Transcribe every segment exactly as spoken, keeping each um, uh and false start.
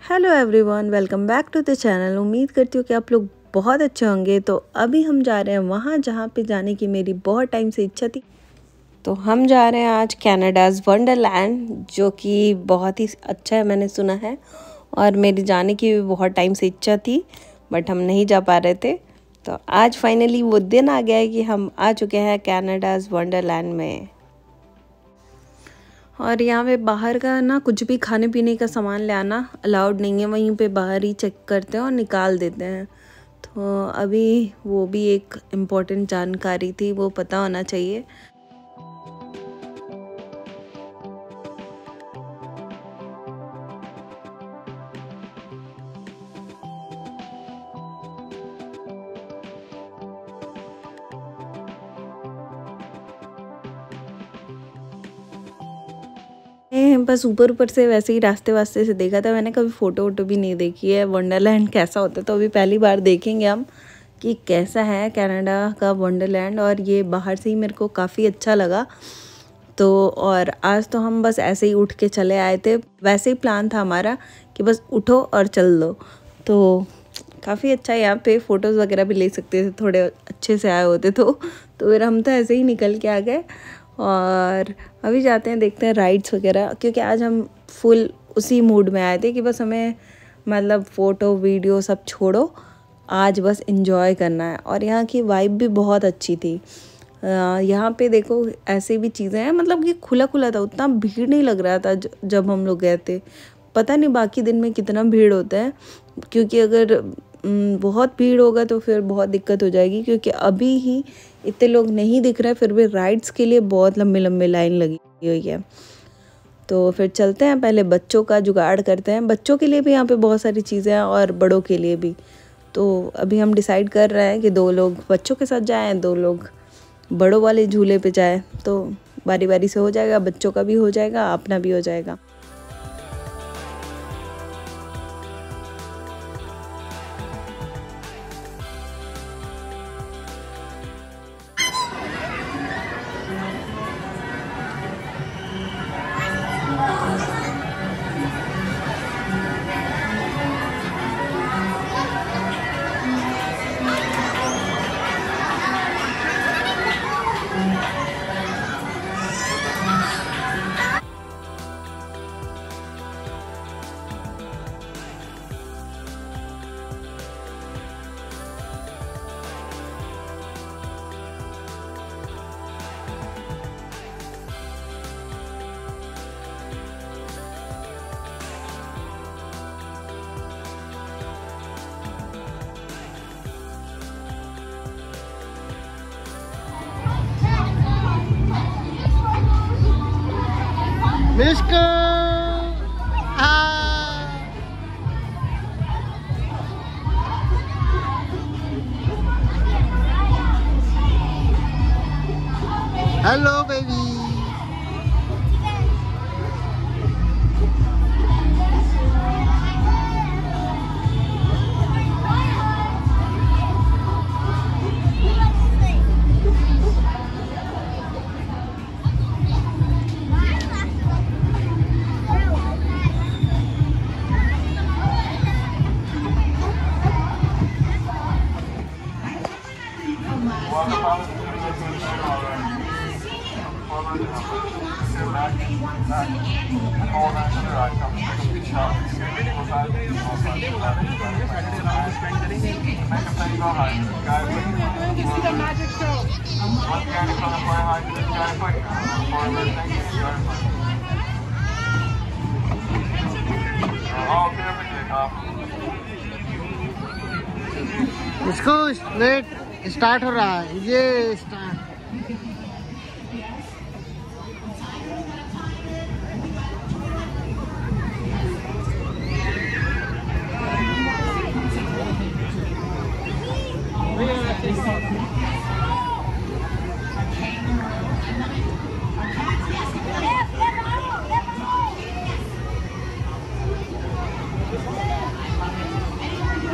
Hello everyone, welcome back to the channel. उम्मीद करती हूँ कि आप लोग बहुत अच्छे होंगे। तो अभी हम जा रहे हैं वहाँ जहाँ पे जाने की मेरी बहुत टाइम से इच्छा थी। तो हम जा रहे हैं आज कनाडाज़ वंडरलैंड, जो कि बहुत ही अच्छा है, मैंने सुना है। और मेरी जाने की भी बहुत टाइम से इच्छा थी, बट हम नहीं जा पा रहे थे। तो आज फाइनली वो दिन आ गया है कि हम आ चुके हैं कनाडाज़ वंडरलैंड में। और यहाँ पे बाहर का ना कुछ भी खाने पीने का सामान ले आना अलाउड नहीं है, वहीं पे बाहर ही चेक करते हैं और निकाल देते हैं। तो अभी वो भी एक इम्पोर्टेंट जानकारी थी, वो पता होना चाहिए। बस ऊपर ऊपर से वैसे ही रास्ते वास्ते से देखा था, मैंने कभी फ़ोटो वोटो भी नहीं देखी है वंडरलैंड कैसा होता है। तो अभी पहली बार देखेंगे हम कि कैसा है कनाडा का वंडरलैंड। और ये बाहर से ही मेरे को काफ़ी अच्छा लगा। तो और आज तो हम बस ऐसे ही उठ के चले आए थे, वैसे ही प्लान था हमारा कि बस उठो और चल दो। तो काफ़ी अच्छा है, यहाँ पे फ़ोटोज़ वगैरह भी ले सकते थे, थोड़े अच्छे से आए होते तो तो फिर हम तो ऐसे ही निकल के आ गए। और अभी जाते हैं, देखते हैं राइड्स वगैरह, क्योंकि आज हम फुल उसी मूड में आए थे कि बस हमें मतलब फ़ोटो वीडियो सब छोड़ो, आज बस एंजॉय करना है। और यहाँ की वाइब भी बहुत अच्छी थी। यहाँ पे देखो ऐसे भी चीज़ें हैं, मतलब कि खुला खुला था, उतना भीड़ नहीं लग रहा था जब हम लोग गए थे। पता नहीं बाकी दिन में कितना भीड़ होता है, क्योंकि अगर बहुत भीड़ होगा तो फिर बहुत दिक्कत हो जाएगी। क्योंकि अभी ही इतने लोग नहीं दिख रहे, फिर भी राइड्स के लिए बहुत लंबी लंबी लाइन लगी हुई है। तो फिर चलते हैं, पहले बच्चों का जुगाड़ करते हैं। बच्चों के लिए भी यहाँ पे बहुत सारी चीज़ें हैं और बड़ों के लिए भी। तो अभी हम डिसाइड कर रहे हैं कि दो लोग बच्चों के साथ जाएं, दो लोग बड़ों वाले झूले पे जाएं। तो बारी बारी से हो जाएगा, बच्चों का भी हो जाएगा, अपना भी हो जाएगा। Misko! Ah! Hello, baby! इसको वेट स्टार्ट हो रहा है, ये स्टार्ट।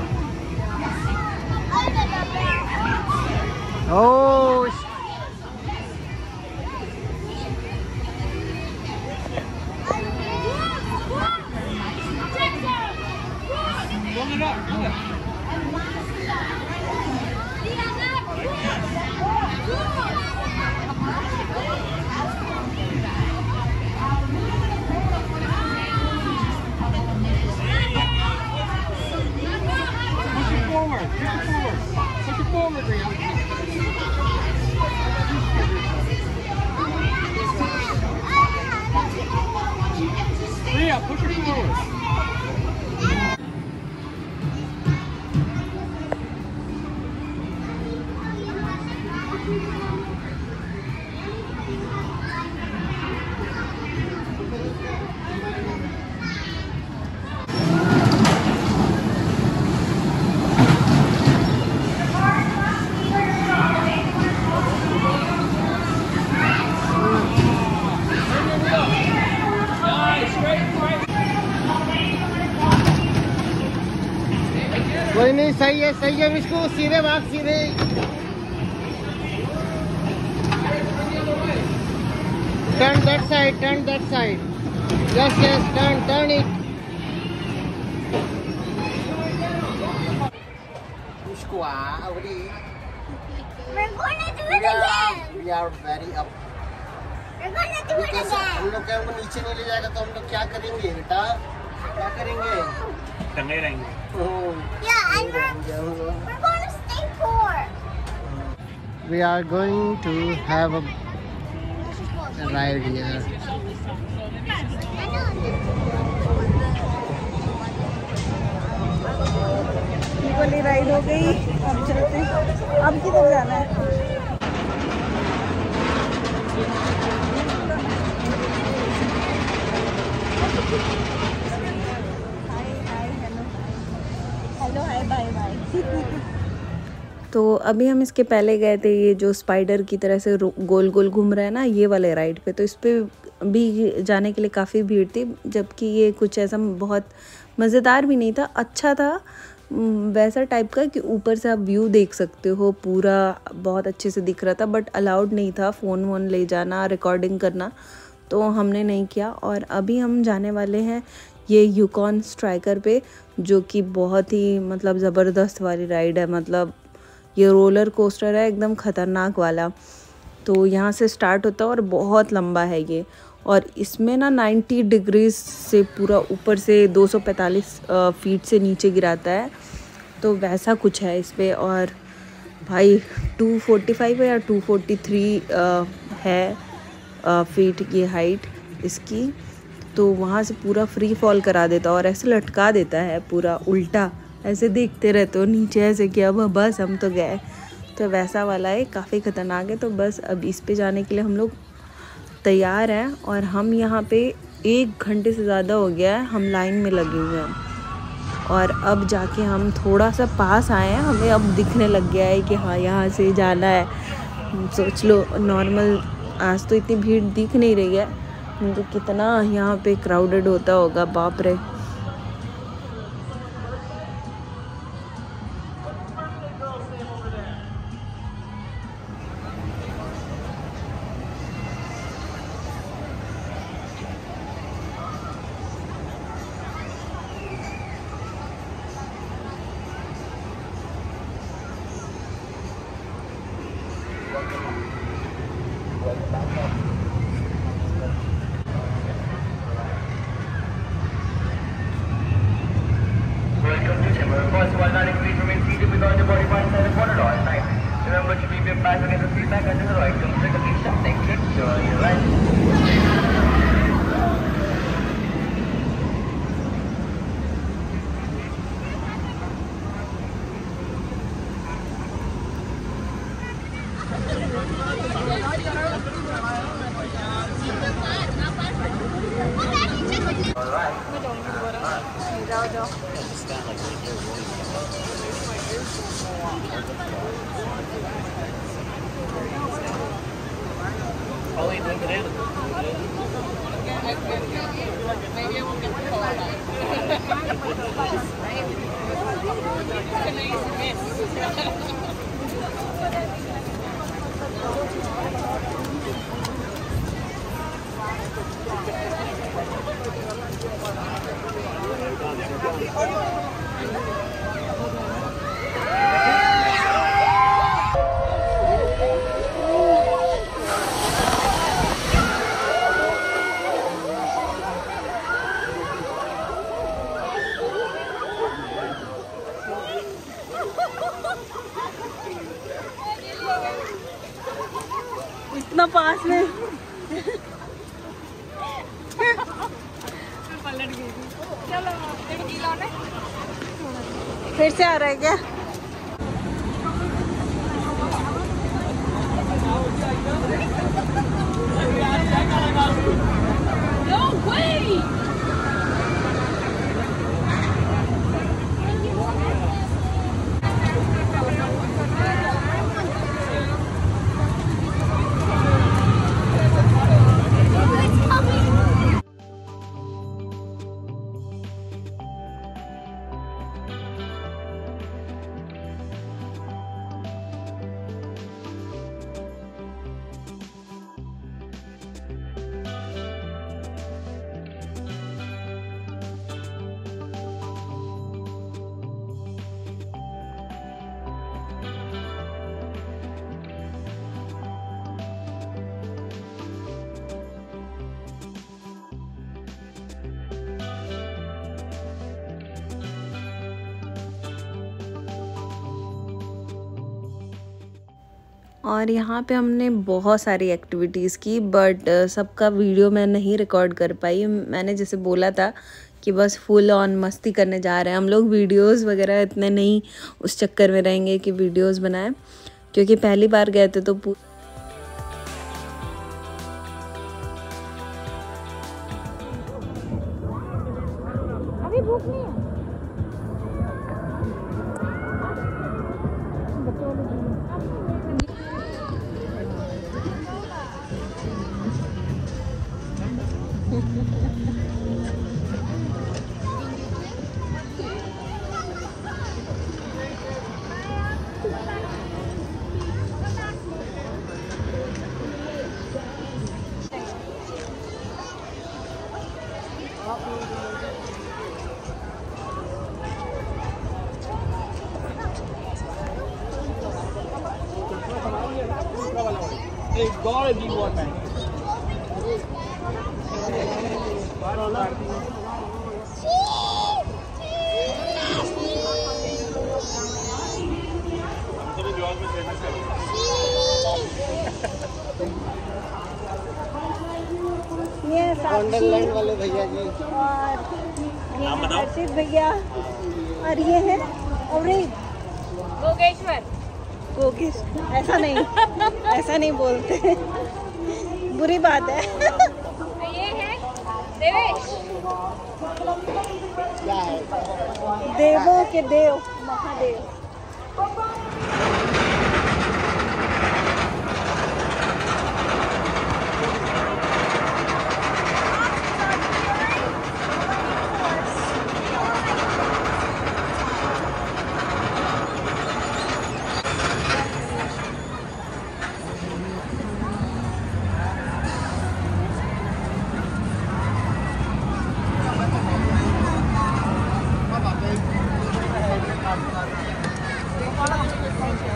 Oh, कोई नहीं, सही है सही है इसको, सीधे भाग सीधे। Turn that side, turn that side. Yes yes, turn turn it. इसको आ अवरी। We're gonna do it again. We are very up. We're gonna do it again. हम लोग क्या हमको नीचे नहीं ले जाएगा तो हम लोग क्या करेंगे बेटा? क्या करेंगे? टंगे रहेंगे। Yeah, and we're, we're gonna stay poor. We are going to have a, a ride here. वाली राइड हो गई, अब चलते हैं। अब किधर जाना है? Hello hi bye bye. तो अभी हम इसके पहले गए थे, ये जो स्पाइडर की तरह से गोल गोल घूम रहा है ना, ये वाले राइड पे। तो इस पे भी जाने के लिए काफ़ी भीड़ थी, जबकि ये कुछ ऐसा बहुत मज़ेदार भी नहीं था। अच्छा था वैसा टाइप का कि ऊपर से आप व्यू देख सकते हो, पूरा बहुत अच्छे से दिख रहा था। बट अलाउड नहीं था फ़ोन वोन ले जाना, रिकॉर्डिंग करना, तो हमने नहीं किया। और अभी हम जाने वाले हैं ये यूकॉन स्ट्राइकर पे, जो कि बहुत ही मतलब ज़बरदस्त वाली राइड है। मतलब ये रोलर कोस्टर है एकदम ख़तरनाक वाला। तो यहाँ से स्टार्ट होता है और बहुत लंबा है ये। और इसमें ना नब्बे डिग्रीज से पूरा ऊपर से दो सौ पैंतालीस फीट से नीचे गिराता है, तो वैसा कुछ है इस पर। और भाई दो सौ पैंतालीस है या दो सौ तैंतालीस है फीट की हाइट इसकी। तो वहाँ से पूरा फ्री फॉल करा देता और ऐसे लटका देता है पूरा उल्टा, ऐसे देखते रहते हो नीचे ऐसे कि अब बस हम तो गए। तो वैसा वाला है, काफ़ी ख़तरनाक है। तो बस अब इस पे जाने के लिए हम लोग तैयार हैं। और हम यहाँ पे एक घंटे से ज़्यादा हो गया है हम लाइन में लगे हुए हैं। और अब जाके हम थोड़ा सा पास आए हैं, हमें अब दिखने लग गया है कि हाँ यहाँ से जाना है। सोच लो नॉर्मल आज तो इतनी भीड़ दिख नहीं रही है, तो कितना यहाँ पे क्राउडेड होता होगा, बाप रे। Remember to leave your bag against the seat back under the right. Don't take a big shot. Thank you. Enjoy your ride. Oh, wait, no banana. Maybe I won't get the color back. It's a nice miss. इतना पास में पलट गई थी। चलो फिर से आ रहा है क्या? No way! और यहाँ पे हमने बहुत सारी एक्टिविटीज़ की, बट सबका वीडियो मैं नहीं रिकॉर्ड कर पाई। मैंने जैसे बोला था कि बस फुल ऑन मस्ती करने जा रहे हैं हम लोग, वीडियोस वगैरह इतने नहीं उस चक्कर में रहेंगे कि वीडियोस बनाएं, क्योंकि पहली बार गए थे तो अभी भूख नहीं है। वंडरलैंड वाले भैया जी, और ये है हर्षित भैया, और ये है अवरेज गोगेश्वर। कोकिश। ऐसा नहीं ऐसा नहीं बोलते, बुरी बात है। ये है देवेश। क्या है? देवों के देव महादेव। Thank you.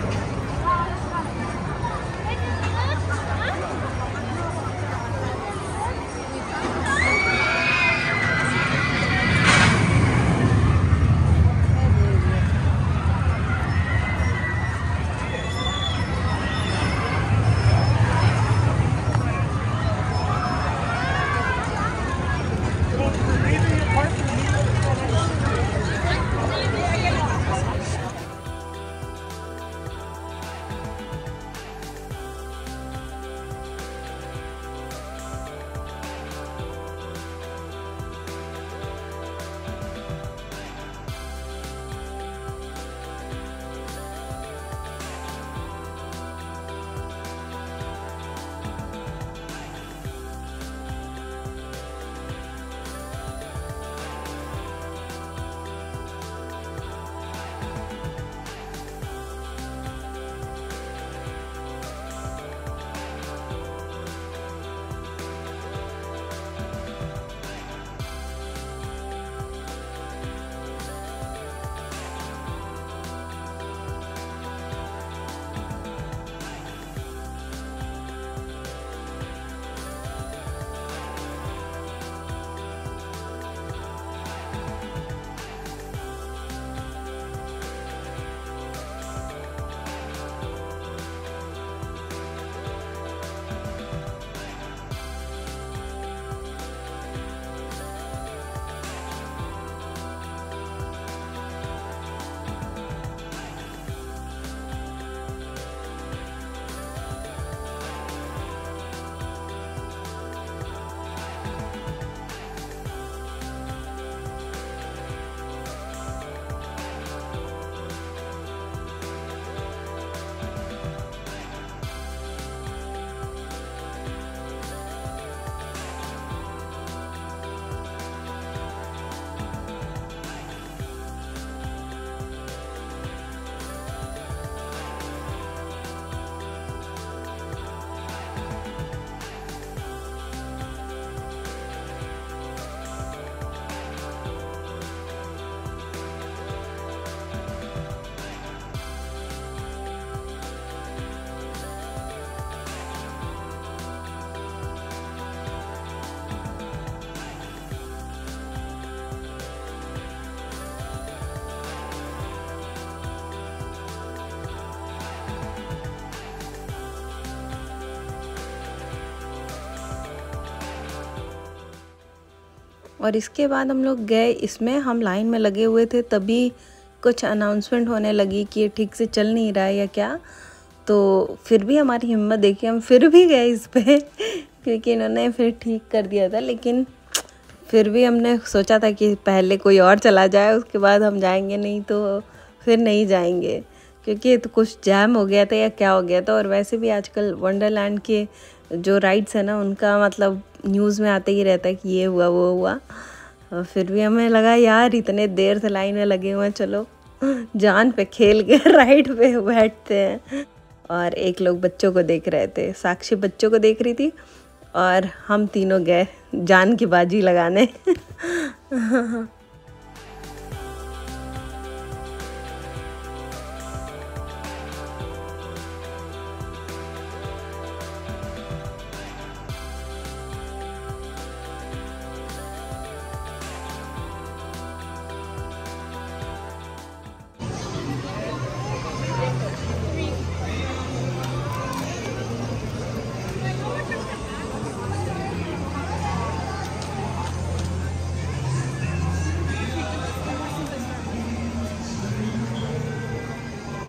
और इसके बाद हम लोग गए इसमें, हम लाइन में लगे हुए थे तभी कुछ अनाउंसमेंट होने लगी कि ये ठीक से चल नहीं रहा है या क्या। तो फिर भी हमारी हिम्मत देखी, हम फिर भी गए इस पे क्योंकि इन्होंने फिर ठीक कर दिया था। लेकिन फिर भी हमने सोचा था कि पहले कोई और चला जाए उसके बाद हम जाएंगे, नहीं तो फिर नहीं जाएंगे क्योंकि तो कुछ जैम हो गया था या क्या हो गया था। और वैसे भी आजकल वंडरलैंड के जो राइड्स है ना उनका मतलब न्यूज़ में आते ही रहता है कि ये हुआ वो हुआ। और फिर भी हमें लगा यार इतने देर से लाइन में लगे हुए हैं, चलो जान पे खेल के राइड पे बैठते हैं। और एक लोग बच्चों को देख रहे थे, साक्षी बच्चों को देख रही थी और हम तीनों गए जान की बाजी लगाने।